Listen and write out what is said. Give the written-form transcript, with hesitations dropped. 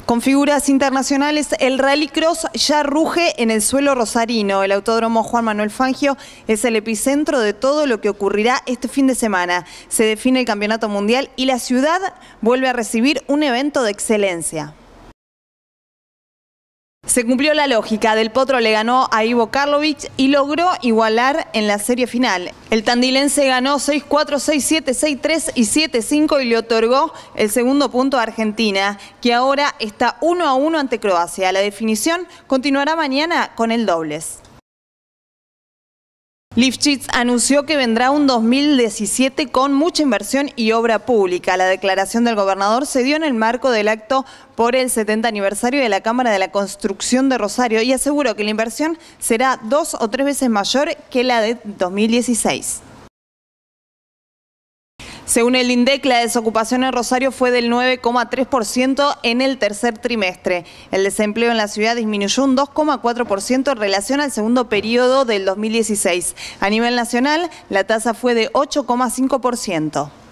Con figuras internacionales, el rallycross ya ruge en el suelo rosarino. El Autódromo Juan Manuel Fangio es el epicentro de todo lo que ocurrirá este fin de semana. Se define el campeonato mundial y la ciudad vuelve a recibir un evento de excelencia. Se cumplió la lógica, Del Potro le ganó a Ivo Karlovic y logró igualar en la serie final. El tandilense ganó 6-4, 6-7, 6-3 y 7-5 y le otorgó el segundo punto a Argentina, que ahora está 1-1 ante Croacia. La definición continuará mañana con el dobles. Lifchitz anunció que vendrá un 2017 con mucha inversión y obra pública. La declaración del gobernador se dio en el marco del acto por el 70 aniversario de la Cámara de la Construcción de Rosario y aseguró que la inversión será 2 o 3 veces mayor que la de 2016. Según el INDEC, la desocupación en Rosario fue del 9,3% en el tercer trimestre. El desempleo en la ciudad disminuyó un 2,4% en relación al segundo periodo del 2016. A nivel nacional, la tasa fue de 8,5%.